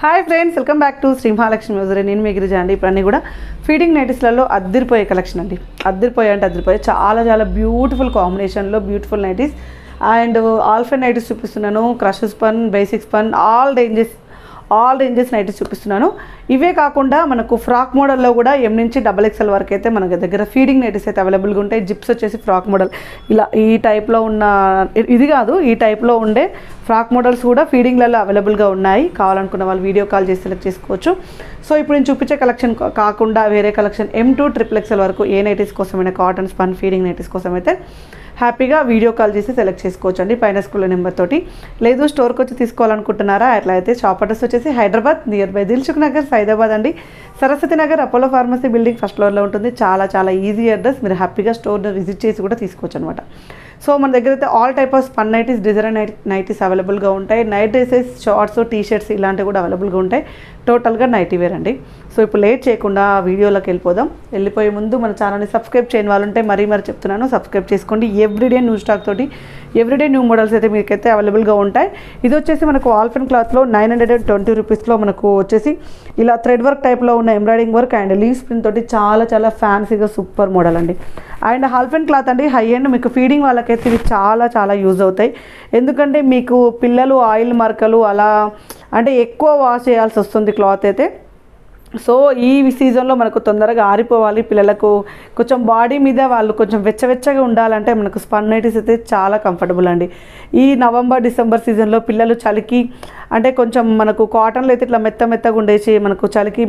Hi friends, welcome back to Shri Mahalakshmi మ్యూజరీ. నేను మీ గిరిజ అండి. ఇప్పుడు అన్నీ కూడా ఫీడింగ్ నైటీస్లలో అద్దరిపోయే కలెక్షన్ అండి. అద్దరిపోయే చాలా చాలా బ్యూటిఫుల్ కాంబినేషన్లో బ్యూటిఫుల్ నైటీస్ అండ్ ఆల్ఫెన్ నైటీస్ చూపిస్తున్నాను. Crush spun, basic spun, all ranges nighties చూపిస్తున్నాను. ఇవే కాకుండా మనకు ఫ్రాక్ మోడల్లో కూడా ఎం నుంచి XXL వరకు అయితే మన దగ్గర ఫీడింగ్ నైటీస్ అయితే అవైలబుల్గా ఉంటాయి. జిప్స్ వచ్చేసి ఫ్రాక్ మోడల్ ఇలా ఈ టైప్లో ఉన్న ఇది కాదు, ఈ టైప్లో ఉండే ఫ్రాక్ మోడల్స్ కూడా ఫీడింగ్లలో అవైలబుల్గా ఉన్నాయి. కావాలనుకున్న వాళ్ళు వీడియో కాల్ చేసి సెలెక్ట్ చేసుకోవచ్చు. సో ఇప్పుడు నేను చూపించే కలెక్షన్ కాకుండా వేరే కలెక్షన్ M to XXL వరకు ఏ నైటీస్ కోసమైనా కాటన్ స్పన్ ఫీడింగ్ నైటీస్ కోసం అయితే హ్యాపీగా వీడియో కాల్ చేసి సెలెక్ట్ చేసుకోవచ్చు అండి. పైన స్కూల్ నెంబర్ తోటి. లేదు స్టోర్కి వచ్చి తీసుకోవాలనుకుంటున్నారా, అట్లా అయితే షాప్ అడ్రస్ వచ్చేసి హైదరాబాద్ నియర్ బై దిల్సుఖ్ నగర్, సైదాబాద్ అండి. Saraswathi Nagar Apollo pharmacy building first ఫ్లోర్లో ఉంటుంది. చాలా ఈజీ అడ్రస్. మీరు హ్యాపీగా స్టోర్ని విజిట్ చేసి కూడా తీసుకోవచ్చు అనమాట. సో మన దగ్గర అయితే all type of spun nighties, designer nighties అవైలబుల్గా ఉంటాయి. నైట్ డ్రెసెస్, షార్ట్స్, టీషర్ట్స్ ఇలాంటివి కూడా అవైలబుల్గా ఉంటాయి. టోటల్గా నైటీ వేర్ అండి. సో ఇప్పుడు లేట్ చేయకుండా వీడియోలోకి వెళ్ళిపోదాం. వెళ్ళిపోయే ముందు మన ఛానల్ని సబ్స్క్రైబ్ చేయని వాళ్ళు ఉంటే మరీ చెప్తున్నాను, సబ్స్క్రైబ్ చేసుకోండి. ఎవ్రీడే న్యూ స్టాక్ తోటి ఎవ్రీడే న్యూ మోడల్స్ అయితే మీకైతే అవైలబుల్గా ఉంటాయి. ఇది వచ్చేసి మనకు ఆల్ఫెన్ క్లాత్లో 920 రూపీస్లో మనకు వచ్చేసి ఇలా థ్రెడ్ వర్క్ టైప్లో ఉన్న embroiding work and leaves print తోటి చాలా ఫ్యాన్సీగా సూపర్ మోడల్ అండి. అండ్ ఆల్ఫెన్ క్లాత్ అండి, హై ఎండ్. మీకు ఫీడింగ్ వాళ్ళకైతే ఇవి చాలా యూజ్ అవుతాయి. ఎందుకంటే మీకు పిల్లలు ఆయిల్ మరకలు అలా అంటే ఎక్కువ వాష్ చేయాల్సి వస్తుంది క్లాత్ అయితే. సో ఈ సీజన్లో మనకు తొందరగా ఆరిపోవాలి, పిల్లలకు కొంచెం బాడీ మీద వాళ్ళు కొంచెం వెచ్చగా ఉండాలంటే మనకు స్పన్ నైటీస్ అయితే చాలా కంఫర్టబుల్ అండి. ఈ నవంబర్ డిసెంబర్ సీజన్లో పిల్లలు చలికి అంటే కొంచెం మనకు కాటన్లో అయితే ఇట్లా మెత్తగా ఉండేసి మనకు చలికి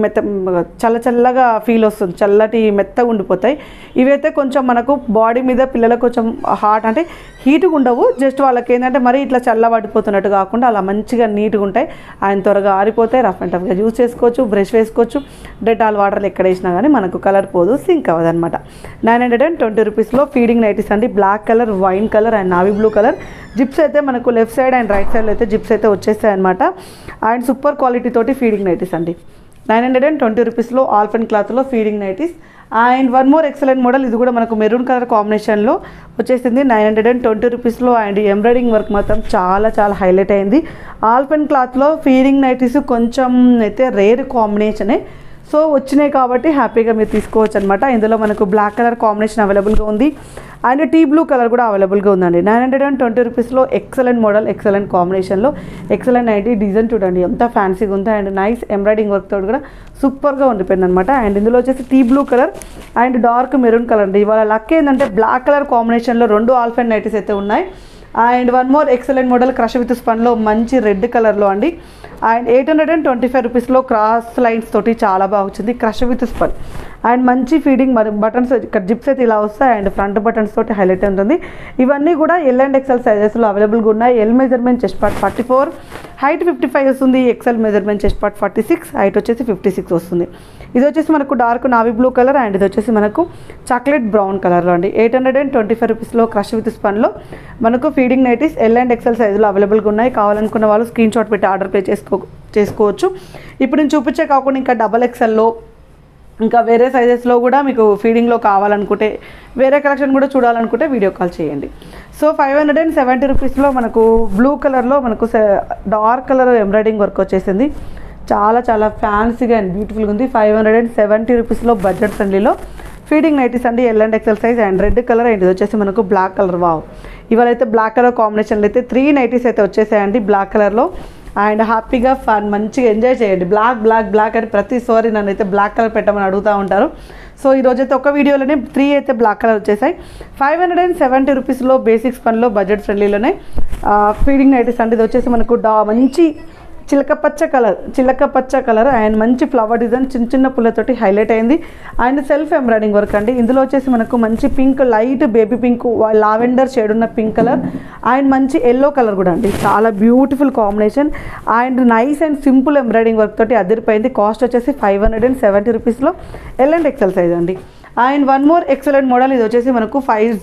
చల్లగా ఫీల్ వస్తుంది, చల్లటి మెత్తగా ఉండిపోతాయి. ఇవైతే కొంచెం మనకు బాడీ మీద పిల్లలకు కొంచెం హాట్ అంటే హీట్గా ఉండవు, జస్ట్ వాళ్ళకి ఏంటంటే మరీ ఇట్లా చల్లబడిపోతున్నట్టు కాకుండా అలా మంచిగా నీట్గా ఉంటాయి. ఆయన త్వరగా ఆరిపోతాయి. రఫ్ అండ్ టఫ్గా యూజ్ చేసుకోవచ్చు, బ్రష్ వేసుకోవచ్చు. డెటాల్ వాటర్లు ఎక్కడ వేసినా కానీ మనకు కలర్ పోదు, సింక్ అవ్వదు అనమాట. 920 రూపీస్లో ఫీడింగ్ నైటీస్ అండి. Black colour, wine colour and navy blue colour. Zips అయితే మనకు లెఫ్ట్ సైడ్ అండ్ రైట్ సైడ్లో అయితే జిప్స్ అయితే వచ్చేస్తాయి అనమాట. అండ్ సూపర్ క్వాలిటీ తోటి ఫీడింగ్ నైటీస్ అండి. 920 రూపీస్లో ఆల్ఫెన్ క్లాత్లో feeding nighties. And one more excellent model. ఇది కూడా మనకు మెరూన్ కలర్ కాంబినేషన్లో వచ్చేసింది. 920 రూపీస్లో అండ్ ఎంబ్రాయిడింగ్ వర్క్ మాత్రం చాలా హైలైట్ అయింది. ఆల్ఫెన్ క్లాత్లో ఫీడింగ్ నైటీస్ కొంచెం అయితే రేర్ కాంబినేషనే. సో వచ్చినాయి కాబట్టి హ్యాపీగా మీరు తీసుకోవచ్చు అనమాట. ఇందులో మనకు బ్లాక్ కలర్ కాంబినేషన్ అవైలబుల్గా ఉంది అండ్ టీ బ్లూ కలర్ కూడా అవైలబుల్గా ఉందండి. 920 రూపీస్లో ఎక్సలెంట్ మోడల్, ఎక్సలెంట్ కాంబినేషన్లో ఎక్సలెంట్ నైటీ. డిజైన్ చూడండి ఎంత ఫ్యాన్సీగా ఉంది అండ్ నైస్ ఎంబ్రాయిడింగ్ వర్క్ తోటి కూడా సూపర్గా ఉండిపోయింది అనమాట. అండ్ ఇందులో వచ్చేసి టీ blue colour and dark maroon colour అండి. ఇవాళ లక్ ఏంటంటే బ్లాక్ కలర్ కాంబినేషన్లో 2 ఆల్ఫెన్ నైటీస్ అయితే ఉన్నాయి. And one more excellent model crush with స్పన్లో మంచి రెడ్ కలర్లో అండి. అండ్ 825 రూపీస్లో క్రాస్ లైన్స్ తోటి చాలా బాగా వచ్చింది క్రష్ విత్ స్పన్. అండ్ మంచి ఫీడింగ్ బటన్స్ ఇక్కడ జిప్స్ అయితే ఇలా వస్తాయి అండ్ ఫ్రంట్ బటన్స్ తోటి హైలైట్ ఉంటుంది. ఇవన్నీ కూడా L and XL సైజెస్లో అవైలబుల్గా ఉన్నాయి. L measurement chest part 44, height 55 వస్తుంది. XL measurement chest part 46, height వచ్చేసి 56 వస్తుంది. ఇది వచ్చేసి మనకు dark navy blue colour and ఇది వచ్చేసి మనకు చాక్లెట్ బ్రౌన్ కలర్లో అండి. 825 రూపీస్లో క్రష్ విత్ స్పన్లో మనకు feeding nighties L and XL సైజులో అవైలబుల్గా ఉన్నాయి. కావాలనుకున్న వాళ్ళు స్క్రీన్ షాట్ పెట్టి ఆర్డర్ పే చేసుకోవచ్చు. ఇప్పుడు నేను చూపించే కాకుండా ఇంకా XXLలో ఇంకా వేరే సైజెస్లో కూడా మీకు ఫీడింగ్లో కావాలనుకుంటే వేరే కలెక్షన్ కూడా చూడాలనుకుంటే వీడియో కాల్ చేయండి. సో 570 రూపీస్లో మనకు బ్లూ కలర్లో మనకు డార్క్ కలర్ ఎంబ్రాయిడింగ్ వర్క్ వచ్చేసింది. చాలా ఫ్యాన్సీగా అండ్ బ్యూటిఫుల్గా ఉంది. 570 రూపీస్లో బడ్జెట్ ఫ్రెండ్లీలో ఫీడింగ్ నైటీస్ అండి. L and XL సైజ్ అండ్ రెడ్ కలర్ అండ్ ఇది వచ్చేసి మనకు బ్లాక్ కలర్. వావ్, ఇవాళ అయితే బ్లాక్ కలర్ కాంబినేషన్లో అయితే 3 నైటీస్ అయితే వచ్చేసాయండి బ్లాక్ కలర్లో. అండ్ హ్యాపీగా ఫన్ మంచిగా ఎంజాయ్ చేయండి. బ్లాక్ అని ప్రతిసారి నన్ను అయితే బ్లాక్ కలర్ పెట్టమని అడుగుతూ ఉంటారు. సో ఈరోజైతే ఒక వీడియోలోనే 3 అయితే బ్లాక్ కలర్ వచ్చేసాయి. 570 రూపీస్లో బేసిక్ స్పన్లో బడ్జెట్ ఫ్రెండ్లీలోనే ఫీడింగ్ నైటీస్ అండి. ఇది వచ్చేసి మనకు మంచి చిలక పచ్చ కలర్ అండ్ మంచి ఫ్లవర్ డిజైన్ చిన్న పుల్లతోటి హైలైట్ అయింది. అండ్ సెల్ఫ్ ఎంబ్రాయిడింగ్ వర్క్ అండి. ఇందులో వచ్చేసి మనకు మంచి pink, light baby pink, lavender shade ఉన్న పింక్ కలర్ అండ్ మంచి ఎల్లో కలర్ కూడా అండి. చాలా beautiful combination and nice and simple embroiding work తోటి అదిరిపోయింది. కాస్ట్ వచ్చేసి 570 రూపీస్లో L and XL సైజ్ అండి. And one more excellent model. ఇది వచ్చేసి మనకు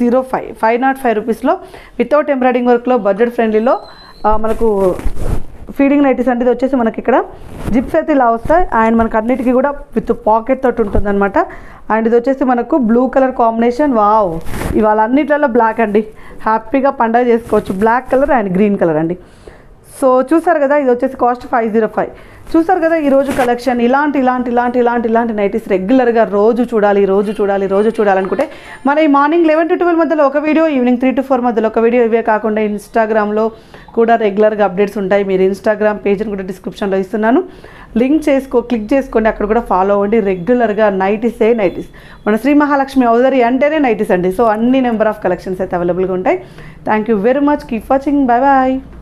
505 రూపీస్లో వితౌట్ ఎంబ్రాయిడింగ్ వర్క్లో బడ్జెట్ ఫ్రెండ్లీలో మనకు ఫీడింగ్ నైటీస్ అంటే ఇది వచ్చేసి మనకి ఇక్కడ జిప్స్ అయితే ఇలా వస్తాయి అండ్ మనకు అన్నిటికీ కూడా విత్ పాకెట్ తోటి ఉంటుంది అనమాట. అండ్ ఇది వచ్చేసి మనకు బ్లూ కలర్ కాంబినేషన్. వావ్, ఇవాళ అన్నిట్లలో బ్లాక్ అండి. హ్యాపీగా పండగ చేసుకోవచ్చు. Black colour and green colour అండి. సో చూసారు కదా, ఇది వచ్చేసి కాస్ట్ 505. చూసారు కదా ఈరోజు కలెక్షన్. ఇలాంటి నైటీస్ రెగ్యులర్గా రోజు చూడాలనుకుంటే మన ఈ మార్నింగ్ 11 to 12 మధ్యలో ఒక వీడియో, ఈవినింగ్ 3 to 4 మధ్యలో ఒక వీడియో. ఇవే కాకుండా ఇన్స్టాగ్రామ్లో కూడా రెగ్యులర్గా అప్డేట్స్ ఉంటాయి. మీరు ఇన్స్టాగ్రామ్ పేజ్ని కూడా డిస్క్రిప్షన్లో ఇస్తున్నాను, క్లిక్ చేసుకోండి, అక్కడ కూడా ఫాలో అవ్వండి. రెగ్యులర్గా నైటీస్. మన శ్రీ మహాలక్ష్మి ఔదరి అంటేనే నైటీస్ అండి. సో అన్ని నెంబర్ ఆఫ్ కలెక్షన్స్ అయితే అవైలబుల్గా ఉంటాయి. Thank you very much. Keep watching. Bye bye.